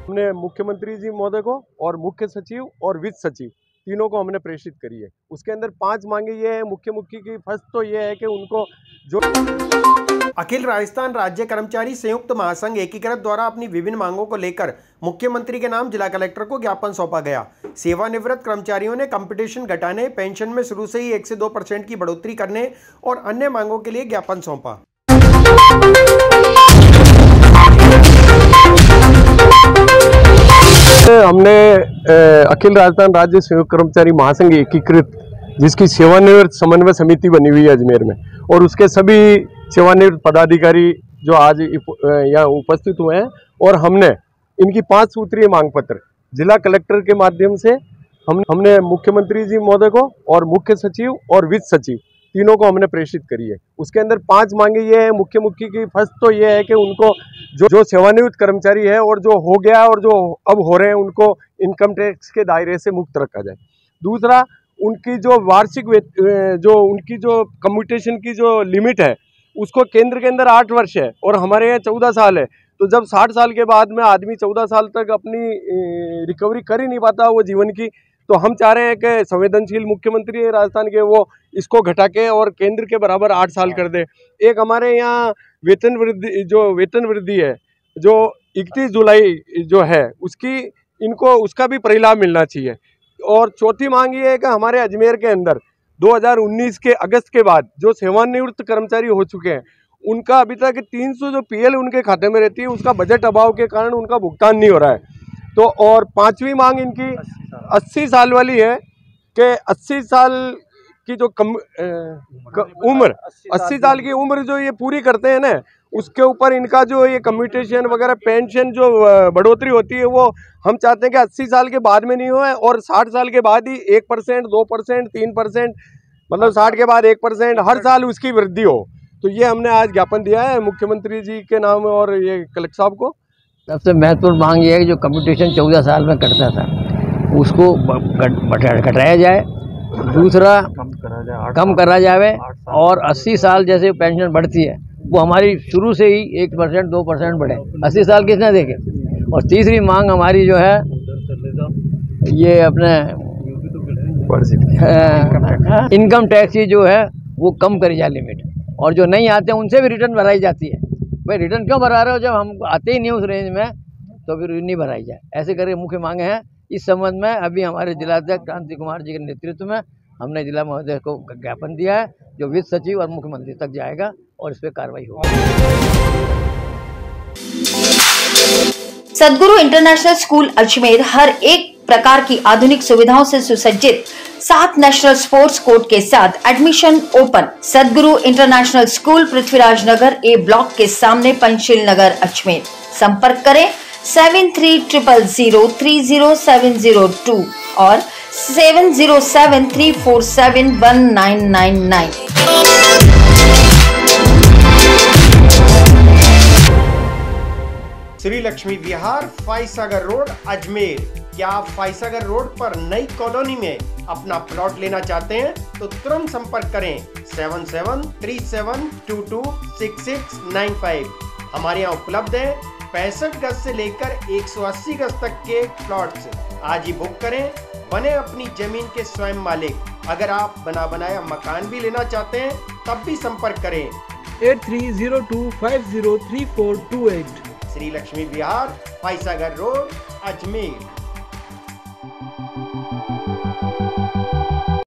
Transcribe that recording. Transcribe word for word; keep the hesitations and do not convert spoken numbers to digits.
हमने मुख्यमंत्री जी महोदय को और मुख्य सचिव और वित्त सचिव तीनों को हमने प्रेषित करी है। उसके अंदर पांच मांगे ये है मुख्य मुख्य की। फर्स्ट तो ये है कि उनको जो अखिल राजस्थान राज्य कर्मचारी संयुक्त महासंघ एकीकृत द्वारा अपनी विभिन्न मांगों को लेकर मुख्यमंत्री के नाम जिला कलेक्टर को ज्ञापन सौंपा गया। सेवानिवृत्त कर्मचारियों ने कंपटीशन घटाने, पेंशन में शुरू से ही एक से दो परसेंट की बढ़ोतरी करने और अन्य मांगों के लिए ज्ञापन सौंपा। हमने अखिल राजस्थान राज्य संयुक्त कर्मचारी महासंघ एकीकृत, जिसकी सेवानिवृत्त समन्वय समिति बनी हुई है अजमेर में, और उसके सभी सेवानिवृत्त पदाधिकारी जो आज यहाँ उपस्थित हुए हैं, और हमने इनकी पांच सूत्रीय मांग पत्र जिला कलेक्टर के माध्यम से हम हमने मुख्यमंत्री जी महोदय को और मुख्य सचिव और वित्त सचिव तीनों को हमने प्रेषित करी है। उसके अंदर पांच मांगे ये है मुख्य मुख्य की। फर्स्ट तो ये है कि उनको जो जो सेवानिवृत्त कर्मचारी है और जो हो गया और जो अब हो रहे हैं उनको इनकम टैक्स के दायरे से मुक्त रखा जाए। दूसरा, उनकी जो वार्षिक जो उनकी जो कम्यूटेशन की जो लिमिट है उसको केंद्र के अंदर आठ वर्ष है और हमारे यहाँ चौदह साल है। तो जब साठ साल के बाद में आदमी चौदह साल तक अपनी रिकवरी कर ही नहीं पाता वो जीवन की, तो हम चाह रहे हैं कि संवेदनशील मुख्यमंत्री है राजस्थान के, वो इसको घटा के और केंद्र के बराबर आठ साल कर दे। एक हमारे यहाँ वेतन वृद्धि जो वेतन वृद्धि है जो इकतीस जुलाई जो है उसकी इनको उसका भी परिलाभ मिलना चाहिए। और चौथी मांग ये है कि हमारे अजमेर के अंदर दो हज़ार उन्नीस के अगस्त के बाद जो सेवानिवृत्त कर्मचारी हो चुके हैं उनका अभी तक तीन सौ जो पीएल उनके खाते में रहती है उसका बजट अभाव के कारण उनका भुगतान नहीं हो रहा है। तो और पांचवी मांग इनकी अस्सी साल वाली है कि अस्सी साल की जो कम उम्र अस्सी साल की उम्र जो ये पूरी करते हैं ना, उसके ऊपर इनका जो ये कम्यूटेशन वगैरह पेंशन जो बढ़ोतरी होती है वो हम चाहते हैं कि अस्सी साल के बाद में नहीं हो और साठ साल के बाद ही एक परसेंट दो परसेंट तीन परसेंट मतलब साठ के बाद एक परसेंट हर साल उसकी वृद्धि हो। तो ये हमने आज ज्ञापन दिया है मुख्यमंत्री जी के नाम और ये कलेक्टर साहब को। सबसे महत्वपूर्ण मांग ये है कि जो कम्यूटेशन चौदह साल में कटता था उसको घटाया जाए। दूसरा, कम करा जाए और अस्सी साल जैसे पेंशन बढ़ती है वो हमारी शुरू से ही एक परसेंट दो परसेंट बढ़े। अस्सी साल किसने देखे। और तीसरी मांग हमारी जो है ये अपने इनकम टैक्स की जो है वो कम करी जाए लिमिट, और जो नहीं आते हैं उनसे भी रिटर्न भराई जाती है। भाई रिटर्न क्यों भरा रहे हो जब हम आते ही नहीं उस रेंज में, तो फिर नहीं भराई जाए। ऐसे करके मुख्य मांगे हैं। इस संबंध में अभी हमारे जिलाध्यक्ष क्रांति कुमार जी के नेतृत्व में हमने जिला महोदय को ज्ञापन दिया है जो वित्त सचिव और मुख्यमंत्री तक जाएगा और इस पर कार्रवाई होगी। सदगुरु इंटरनेशनल स्कूल अजमेर हर एक प्रकार की आधुनिक सुविधाओं से सुसज्जित सात नेशनल स्पोर्ट्स कोर्ट के साथ admission open. Sadguru international school Prithviraj Nagar A block के सामने पंचशील नगर अजमेर। संपर्क करें seven three triple zero three zero seven zero two और seven zero seven three four seven one nine nine nine. Shri Lakshmi Vihar, Foysagar road, Ajmer. क्या आप फाइसागर रोड पर नई कॉलोनी में अपना प्लॉट लेना चाहते हैं तो तुरंत संपर्क करें seven seven three seven two two six six nine five. हमारे यहाँ उपलब्ध है पैंसठ गज से लेकर एक सौ अस्सी गज तक के प्लॉट्स। आज ही बुक करें, बने अपनी जमीन के स्वयं मालिक। अगर आप बना बनाया मकान भी लेना चाहते हैं तब भी संपर्क करें eight three zero two five zero three four two eight. Shri Lakshmi Vihar, Foysagar road, Ajmer.